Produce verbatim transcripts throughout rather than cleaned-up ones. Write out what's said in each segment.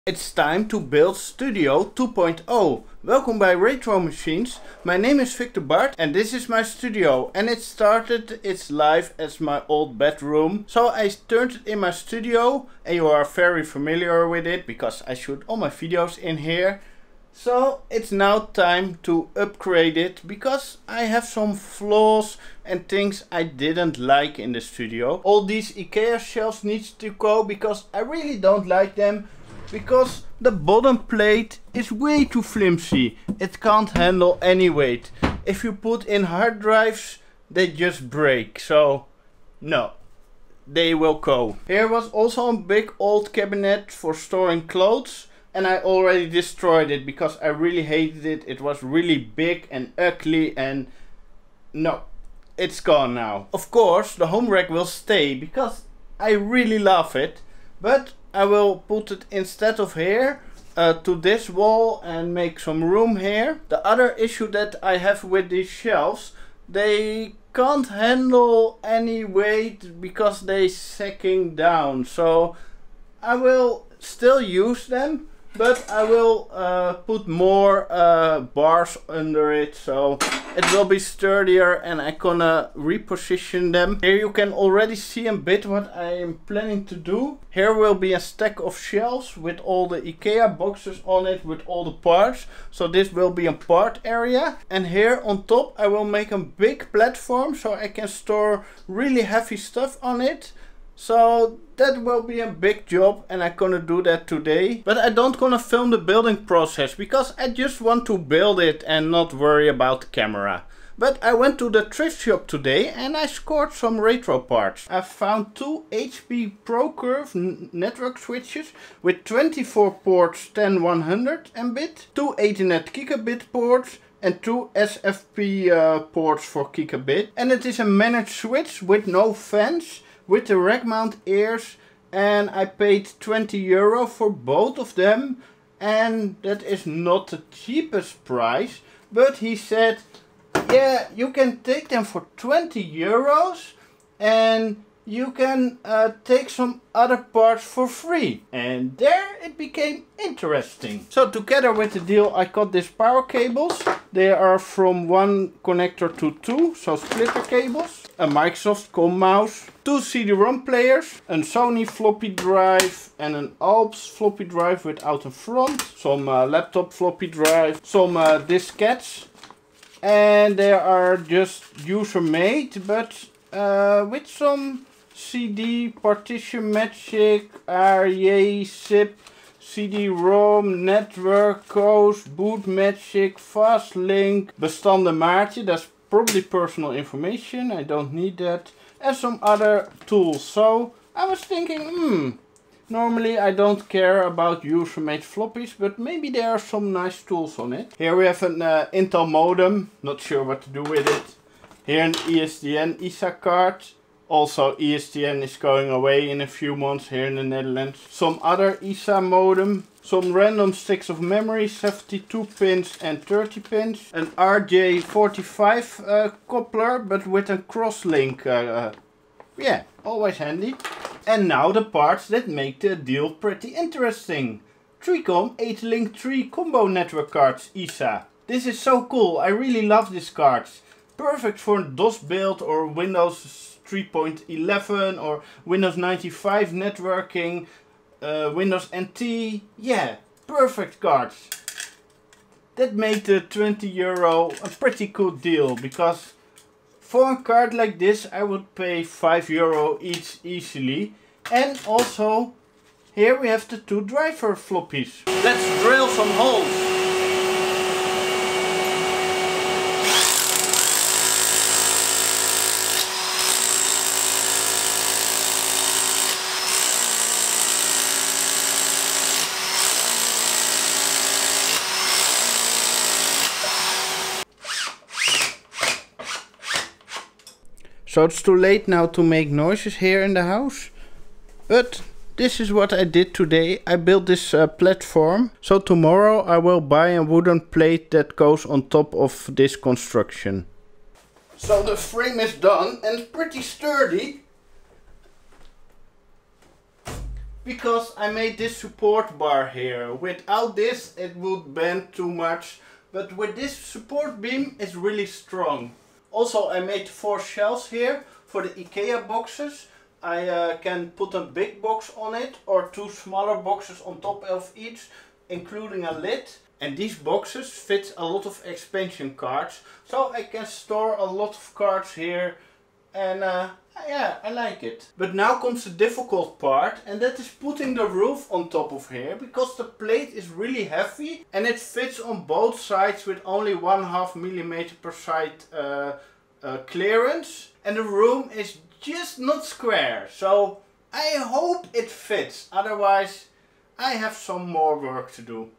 It's time to build Studio two point oh. Welcome by Retro Machines. My name is Victor Bart and this is my studio, and it started its life as my old bedroom. So I turned it in my studio, and you are very familiar with it because I shoot all my videos in here. So it's now time to upgrade it because I have some flaws and things I didn't like in the studio. All these IKEA shelves needs to go because I really don't like them. Because the bottom plate is way too flimsy. It can't handle any weight. If you put in hard drives, they just break. So, no. They will go. Here was also a big old cabinet for storing clothes. And I already destroyed it because I really hated it. It was really big and ugly and no. It's gone now. Of course, the home rack will stay because I really love it. But I will put it instead of here uh, to this wall and make some room here. The other issue that I have with these shelves, they can't handle any weight because they sacking down. So I will still use them, but I will uh, put more uh, bars under it, so it will be sturdier and I gonna reposition them. Here you can already see a bit what I am planning to do. Here will be a stack of shelves with all the IKEA boxes on it with all the parts. So this will be a part area. And here on top I will make a big platform so I can store really heavy stuff on it. So that will be a big job and I'm gonna do that today. But I don't gonna film the building process because I just want to build it and not worry about the camera. But I went to the thrift shop today and I scored some retro parts. I found two H P ProCurve network switches with twenty-four ports ten one hundred megabit, two Ethernet gigabit ports and two S F P uh, ports for gigabit. And it is a managed switch with no fans, with the rack mount ears, and I paid twenty euro for both of them, and that is not the cheapest price, but he said yeah, you can take them for twenty euros and you can uh, take some other parts for free. And there it became interesting. So together with the deal I got these power cables. They are from one connector to two, so splitter cables. A Microsoft Com mouse, two C D ROM players, a Sony floppy drive and an Alps floppy drive without a front. Some uh, laptop floppy drive, some uh, diskettes. And they are just user made, but uh, with some C D, partition magic, R Y A, zip, C D ROM, network codes, boot magic, fast link, bestanden Maartje, that's probably personal information, I don't need that, and some other tools. So I was thinking, hmm, normally I don't care about user made floppies, but maybe there are some nice tools on it. Here we have an uh, Intel modem, not sure what to do with it. Here an E S D N I S A card. Also E S D N is going away in a few months here in the Netherlands. Some other I S A modem. Some random sticks of memory, seventy-two pins and thirty pins. An R J forty-five uh, coupler, but with a cross-link. Uh, yeah, always handy. And now the parts that make the deal pretty interesting. three com eight link three combo network cards I S A. This is so cool, I really love these cards. Perfect for DOS build or Windows three point eleven or Windows ninety-five networking, uh, Windows N T. Yeah, perfect cards. That made the twenty euro a pretty cool deal, because for a card like this I would pay five euro each easily. And also here we have the two driver floppies. Let's drill some holes. So it's too late now to make noises here in the house. But this is what I did today. I built this uh, platform. So tomorrow I will buy a wooden plate that goes on top of this construction. So the frame is done and pretty sturdy. because I made this support bar here. Without this it would bend too much, but with this support beam it's really strong. Also I made four shelves here for the IKEA boxes. I uh, can put a big box on it or two smaller boxes on top of each, including a lid. And these boxes fit a lot of expansion cards, so I can store a lot of cards here, and uh, yeah, I like it. But now comes the difficult part, and that is putting the roof on top of here, because the plate is really heavy and it fits on both sides with only one half millimeter per side uh, uh, clearance, and the room is just not square, so I hope it fits, otherwise I have some more work to do.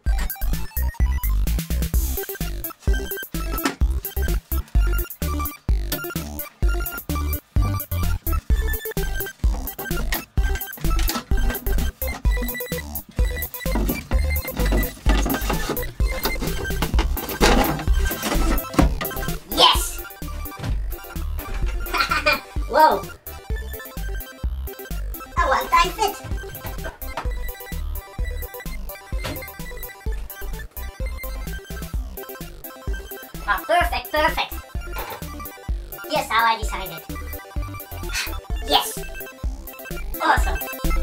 Whoa! A one-time fit! Ah, perfect, perfect! Here's how I designed it. Yes! Awesome!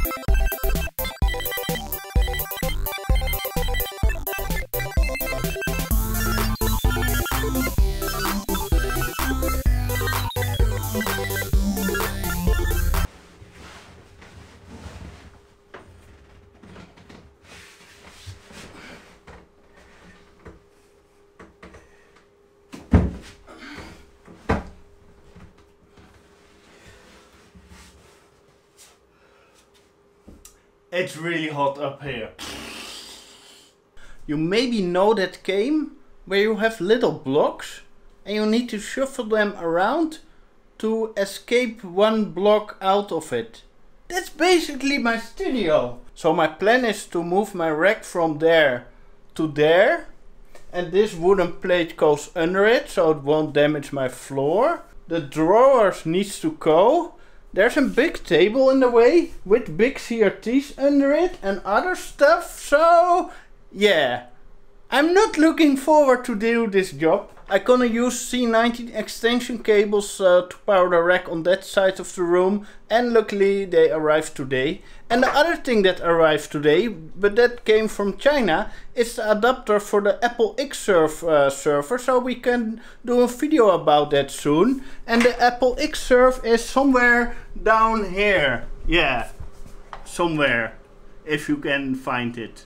It's really hot up here. You maybe know that game where you have little blocks and you need to shuffle them around to escape one block out of it. That's basically my studio. So my plan is to move my rack from there to there, and this wooden plate goes under it so it won't damage my floor. The drawers needs to go. There's a big table in the way with big C R Ts under it and other stuff, so yeah. I'm not looking forward to do this job. I'm gonna use C nineteen extension cables uh, to power the rack on that side of the room, and luckily they arrived today. And the other thing that arrived today, but that came from China, is the adapter for the Apple Xserve uh, server, so we can do a video about that soon. And the Apple Xserve is somewhere down here. Yeah, somewhere, if you can find it.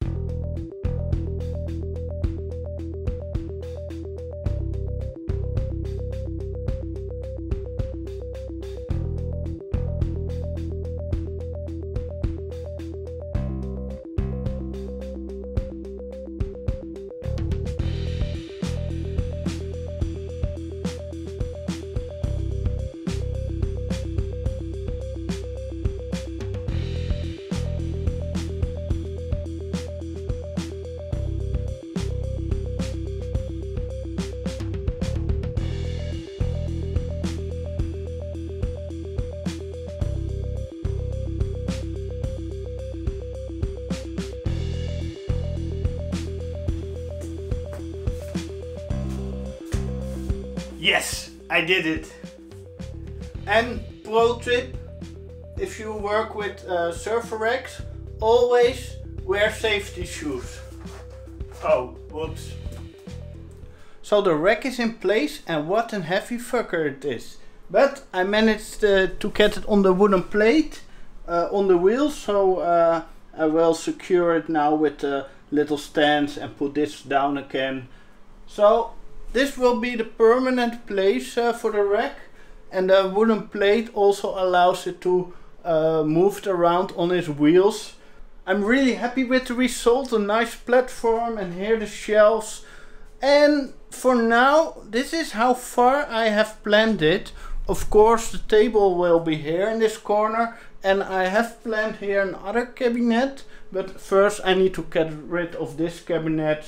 Yes, I did it. And pro tip, if you work with uh, server racks, always wear safety shoes. Oh, whoops. So the rack is in place, and what a heavy fucker it is. But I managed uh, to get it on the wooden plate, uh, on the wheels, so uh, I will secure it now with the little stands and put this down again. So this will be the permanent place uh, for the rack, and the wooden plate also allows it to uh, move around on its wheels. I'm really happy with the result, a nice platform, and here the shelves. And for now, this is how far I have planned it. Of course, the table will be here in this corner, and I have planned here another cabinet, but first I need to get rid of this cabinet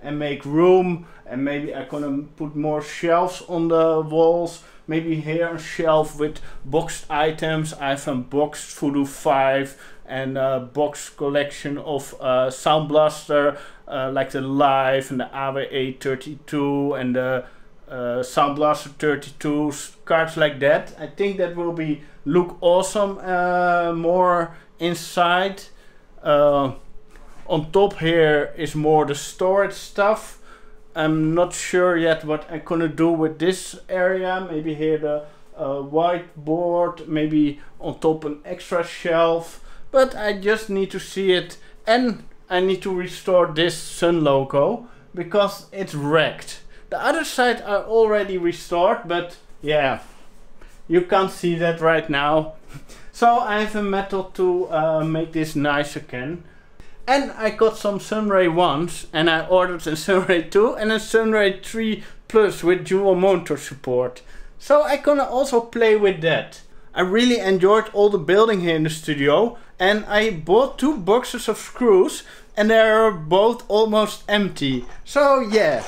and make room, and maybe I'm gonna put more shelves on the walls. Maybe here a shelf with boxed items. I have a boxed Voodoo five and a boxed collection of uh, Sound Blaster, uh, like the Live and the A W A thirty-two and the uh, Sound Blaster thirty-two, cards like that. I think that will be look awesome uh, more inside. Uh, on top here is more the storage stuff. I'm not sure yet what I'm gonna do with this area. Maybe here the uh, whiteboard, maybe on top an extra shelf, but I just need to see it. And I need to restore this Sun logo because it's wrecked. The other side are already restored, but yeah, you can't see that right now. So I have a method to uh, make this nice again. And I got some Sunray ones, and I ordered a Sunray two and a Sunray three Plus with dual monitor support. So I gonna also play with that. I really enjoyed all the building here in the studio, and I bought two boxes of screws and they are both almost empty. So yeah,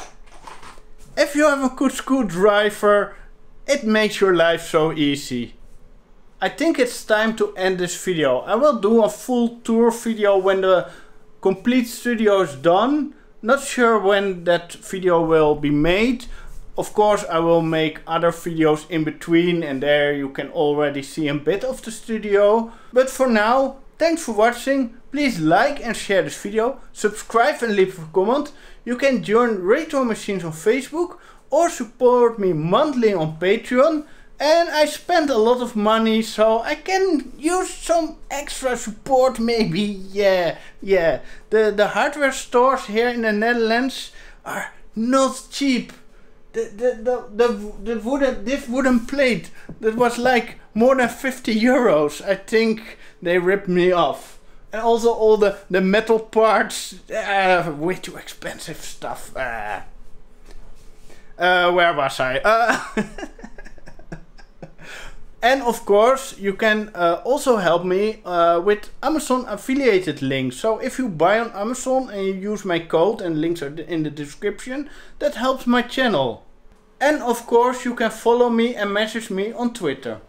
if you have a good screwdriver, it makes your life so easy. I think it's time to end this video. I will do a full tour video when the complete studio is done. Not sure when that video will be made. Of course I will make other videos in between, and there you can already see a bit of the studio. But for now, thanks for watching. Please like and share this video, subscribe and leave a comment. You can join Retro Machines on Facebook or support me monthly on Patreon. And I spent a lot of money, so I can use some extra support maybe. Yeah, yeah. The, the hardware stores here in the Netherlands are not cheap. The, the, the, the, the wooden, this wooden plate, that was like more than fifty euros. I think they ripped me off. And also all the, the metal parts, uh, way too expensive stuff. Uh, uh, where was I? Uh, And of course, you can uh, also help me uh, with Amazon affiliated links. So if you buy on Amazon and you use my code, and links are in the description, that helps my channel. And of course, you can follow me and message me on Twitter.